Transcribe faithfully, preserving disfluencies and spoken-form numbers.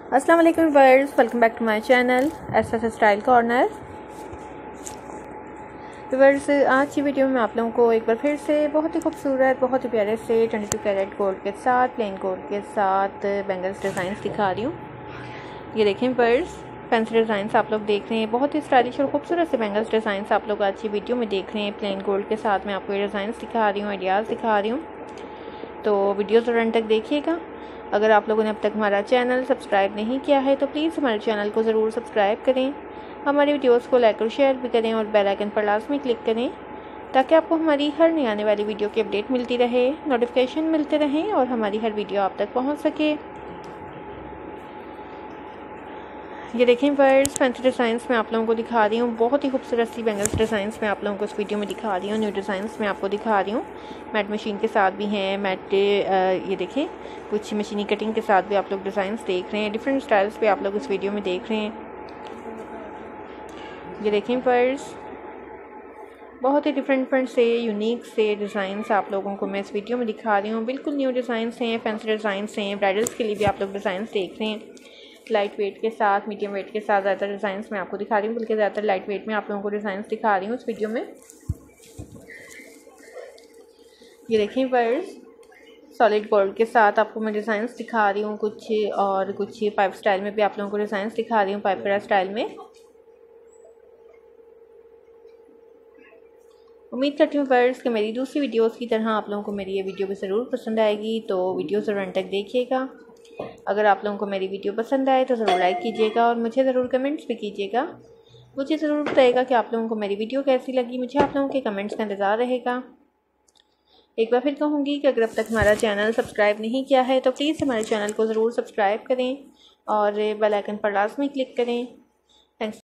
अस्सलाम वालेकुम viewers, welcome back to my channel S S style corner. Viewers, आज की वीडियो में आप लोगों को एक बार फिर से बहुत ही खूबसूरत, बहुत ही प्यारे से बाईस कैरेट गोल्ड के साथ, प्लेन गोल्ड के साथ बैंगल्स डिज़ाइंस दिखा रही हूँ। ये देखें व्यूअर्स, फैंसी डिज़ाइंस आप लोग देख रहे हैं, बहुत ही स्टाइलिश और खूबसूरत से बैंगल्स डिज़ाइंस आप लोग आज की वीडियो में देख रहे हैं। प्लेन गोल्ड के साथ मैं आपको ये डिज़ाइंस दिखा रही हूँ, आइडियाज़ दिखा रही हूँ, तो वीडियो ज़रूर एंड तक देखिएगा। अगर आप लोगों ने अब तक हमारा चैनल सब्सक्राइब नहीं किया है तो प्लीज़ हमारे चैनल को ज़रूर सब्सक्राइब करें, हमारी वीडियोस को लाइक और शेयर भी करें और बेल आइकन पर लाजमी क्लिक करें ताकि आपको हमारी हर नई आने वाली वीडियो की अपडेट मिलती रहे, नोटिफिकेशन मिलते रहें और हमारी हर वीडियो आप तक पहुंच सके। ये देखें व्यूअर्स, फैंसी डिज़ाइंस मैं आप लोगों को दिखा रही हूँ, बहुत ही खूबसूरत सी बैंगल्स डिज़ाइंस मैं आप लोगों को इस वीडियो में दिखा रही हूँ। न्यू डिज़ाइंस मैं आपको दिखा रही हूँ, मैट मशीन के साथ भी हैं, मैट ये देखें कुछ मशीनी कटिंग के साथ भी आप लोग डिज़ाइंस देख रहे हैं, डिफरेंट स्टाइल्स पे आप लोग इस वीडियो में देख रहे हैं। ये देखें व्यूअर्स, बहुत ही डिफरेंट डिफरेंट से यूनिक से डिज़ाइंस आप लोगों को मैं इस वीडियो में दिखा रही हूँ। बिल्कुल न्यू डिज़ाइंस हैं, फैंसी डिज़ाइंस हैं, ब्राइडल्स के लिए भी आप लोग डिज़ाइंस देख रहे हैं। लाइट वेट के साथ, मीडियम वेट के साथ ज़्यादातर डिज़ाइंस मैं आपको दिखा रही हूँ, बल्कि ज़्यादातर लाइट वेट में आप लोगों को डिज़ाइंस दिखा रही हूँ इस वीडियो में। ये देखें व्यूअर्स, सॉलिड गोल्ड के साथ आपको मैं डिज़ाइंस दिखा रही हूँ कुछ, और कुछ पाइप स्टाइल में भी आप लोगों को डिज़ाइंस दिखा रही हूँ, पाइप करा स्टाइल में। उम्मीद करती हूँ व्यूअर्स कि मेरी दूसरी वीडियोस की तरह आप लोगों को मेरी ये वीडियो भी ज़रूर पसंद आएगी, तो वीडियो ज़रूर अंत तक देखिएगा। अगर आप लोगों को मेरी वीडियो पसंद आए तो ज़रूर लाइक कीजिएगा और मुझे ज़रूर कमेंट्स भी कीजिएगा। मुझे ज़रूर बताइएगा कि आप लोगों को मेरी वीडियो कैसी लगी, मुझे आप लोगों के कमेंट्स का इंतज़ार रहेगा। एक बार फिर कहूँगी कि अगर अब तक हमारा चैनल सब्सक्राइब नहीं किया है तो प्लीज़ हमारे चैनल को ज़रूर सब्सक्राइब करें और बेल आइकन पर लाजमी क्लिक करें। थैंक्स।